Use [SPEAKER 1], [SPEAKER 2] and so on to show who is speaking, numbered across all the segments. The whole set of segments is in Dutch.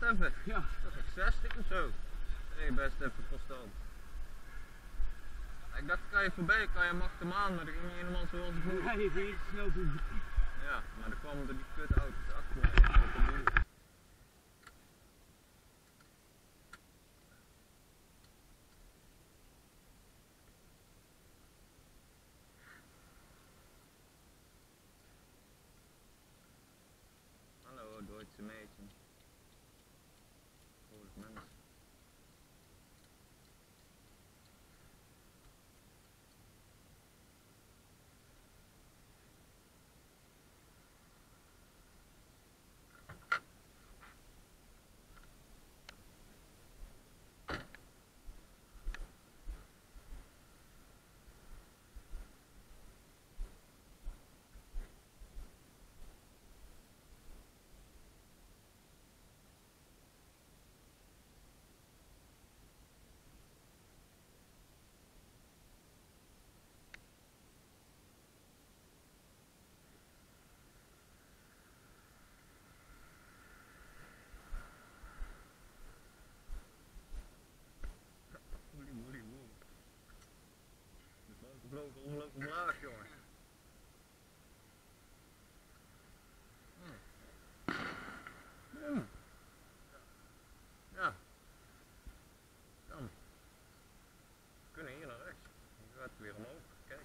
[SPEAKER 1] even.
[SPEAKER 2] Ja.
[SPEAKER 1] Dat is 60 of zo. Nee, best even constant. Ik dacht, kan je voorbij, kan je hem achter hem aan, maar dat ging niet helemaal zoals ik moet.
[SPEAKER 2] Nee, je ging snel toe.
[SPEAKER 1] Ja, maar dan kwamen er die kutauto's achter me. Hallo, Duitse Mädchen. Vrolijk mens. Vloog ongelooflijk omlaag, jongen. Ja. Dan. We kunnen hier naar rechts. Dan gaat het weer omhoog. Kijk.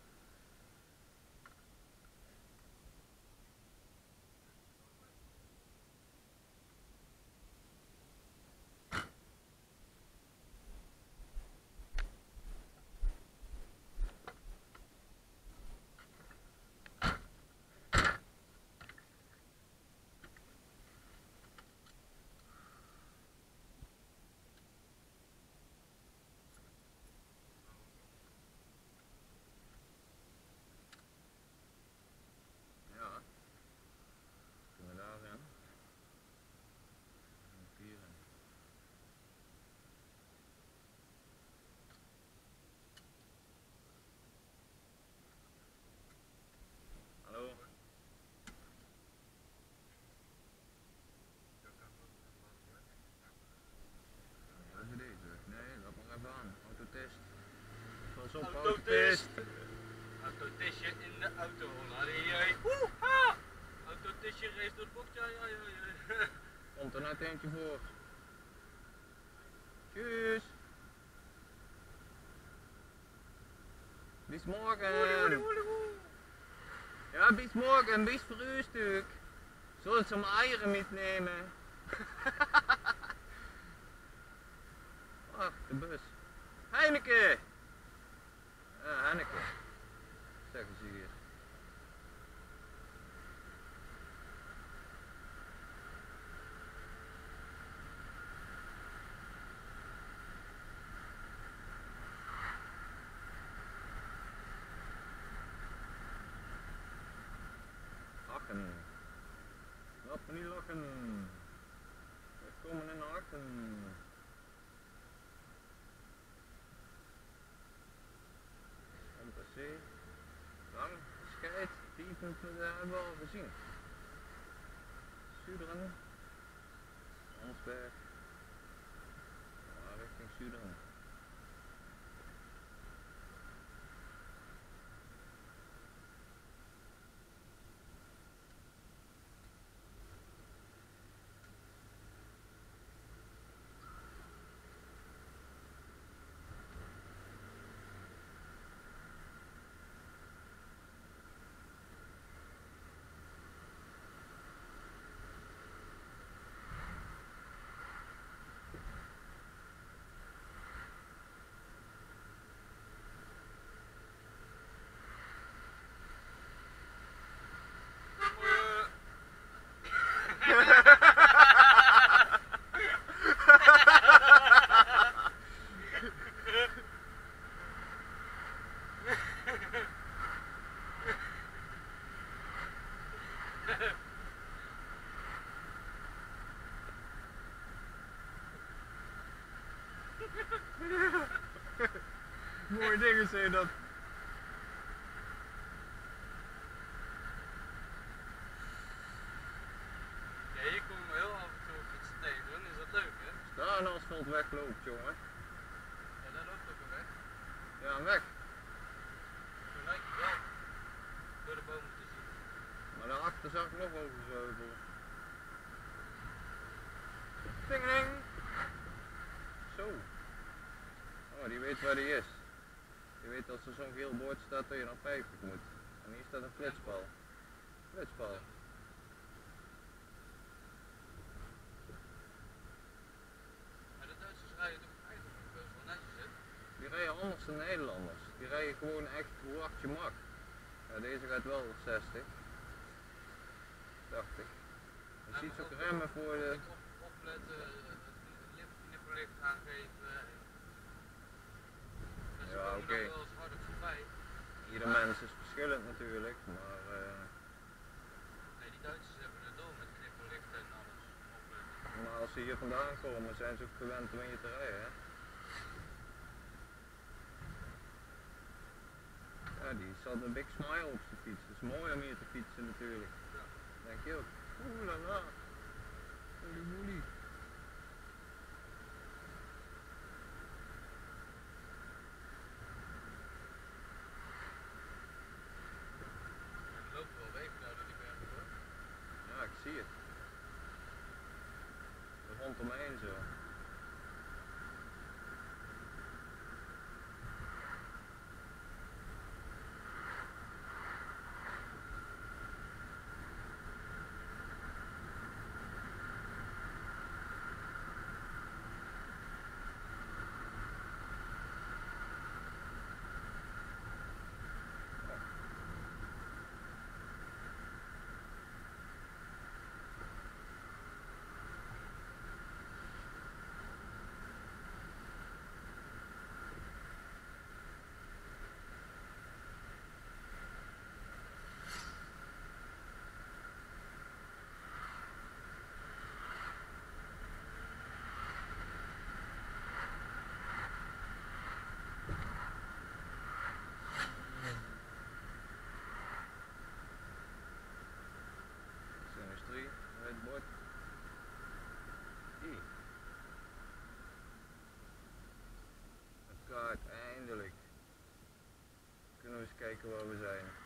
[SPEAKER 1] Autotest.
[SPEAKER 2] Autotestje in de auto. Woeha! Autotestje race door het bocht. Ja.
[SPEAKER 1] Komt er net eentje voor. Tjus. Bis morgen. Ja, bis morgen, bis Frühstück. Soll zum Eieren mitnehmen. Ach, de bus. Heineken! Ja, Heineken. Zeggen ze hier. Lachen. Laat me niet lachen. We komen in Achten. Lang, scheid, piepend, hebben we al gezien. Suderen, Hansberg, richting Suderen. Mooie dingen zei dat.
[SPEAKER 2] Ja, hier komen we heel af en toe op het tegen.
[SPEAKER 1] iemand wegloopt, jongen.
[SPEAKER 2] Ja, daar loopt ook een weg.
[SPEAKER 1] Ja, weg.
[SPEAKER 2] Zo lijkt het wel. Door de bomen te zien.
[SPEAKER 1] Maar daarachter zag ik nog overgeuveld. Tingeling! Zo. Oh, die weet waar die is. Die weet als er zo'n geel bord staat dat je naar 50 moet. En hier staat een flitspaal. Flitspaal.
[SPEAKER 2] Maar de Duitsers rijden toch eigenlijk best wel netjes, hè?
[SPEAKER 1] Die rijden anders dan Nederlanders. Die rijden gewoon echt hoe hard je mag. Ja, deze gaat wel 60. 80. Je ziet ook remmen voor de...
[SPEAKER 2] Opletten, het nipperlicht aangeven. En ze
[SPEAKER 1] Ja,
[SPEAKER 2] komen
[SPEAKER 1] oké.
[SPEAKER 2] dan wel eens harder voorbij.
[SPEAKER 1] Ieder mens is verschillend natuurlijk, maar
[SPEAKER 2] Nee, die Duitsers hebben het door met knipperlicht en alles. Opletten.
[SPEAKER 1] maar als ze hier vandaan komen zijn ze ook gewend om in je te rijden. Hè? Ja, die zat een big smile op zijn fiets. Het is mooi om hier te fietsen natuurlijk.
[SPEAKER 2] Ja.
[SPEAKER 1] Denk je ook. Oeh la la. Holy moly.
[SPEAKER 2] Het loopt wel even daar door die bergen hoor.
[SPEAKER 1] Ja, ik zie het. Rondomheen zo. Industrie, het bord. Hier. Een kaart, eindelijk. Kunnen we eens kijken waar we zijn.